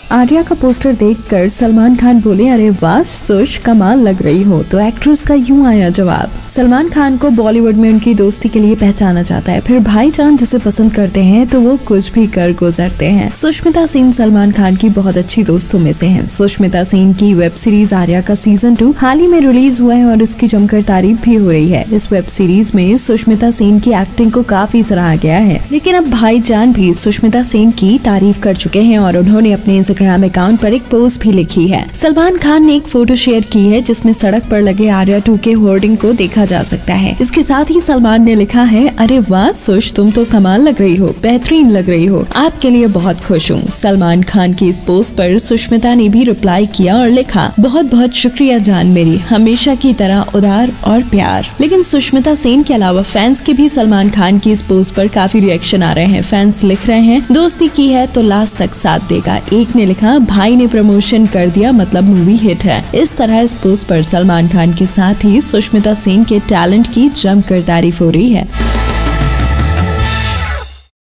आर्या का पोस्टर देखकर सलमान खान बोले, अरे वाह सुश, कमाल लग रही हो। तो एक्ट्रेस का यूं आया जवाब। सलमान खान को बॉलीवुड में उनकी दोस्ती के लिए पहचाना जाता है, फिर भाईजान जिसे पसंद करते हैं तो वो कुछ भी कर गुजरते हैं। सुष्मिता सेन सलमान खान की बहुत अच्छी दोस्तों में से हैं। सुष्मिता सेन की वेब सीरीज आर्या का सीजन 2 हाल ही में रिलीज हुआ है और इसकी जमकर तारीफ भी हो रही है। इस वेब सीरीज में सुष्मिता सेन की एक्टिंग को काफी सराहा गया है, लेकिन अब भाईजान भी सुष्मिता सेन की तारीफ कर चुके हैं और उन्होंने अपने इंस्टाग्राम अकाउंट पर एक पोस्ट भी लिखी है। सलमान खान ने एक फोटो शेयर की है जिसमें सड़क पर लगे आर्या 2 के होर्डिंग को देखा जा सकता है। इसके साथ ही सलमान ने लिखा है, अरे वाह सुश, तुम तो कमाल लग रही हो, बेहतरीन लग रही हो, आपके लिए बहुत खुश हूँ। सलमान खान की इस पोस्ट पर सुष्मिता ने भी रिप्लाई किया और लिखा, बहुत बहुत शुक्रिया जान मेरी, हमेशा की तरह उदार और प्यार। लेकिन सुष्मिता सेन के अलावा फैंस के भी सलमान खान की इस पोस्ट पर काफी रिएक्शन आ रहे हैं। फैंस लिख रहे हैं, दोस्ती की है तो लास्ट तक साथ देगा। एक ने लिखा, भाई ने प्रमोशन कर दिया मतलब मूवी हिट है। इस तरह इस पोस्ट पर सलमान खान के साथ ही सुष्मिता सेन के टैलेंट की जमकर तारीफ हो रही है।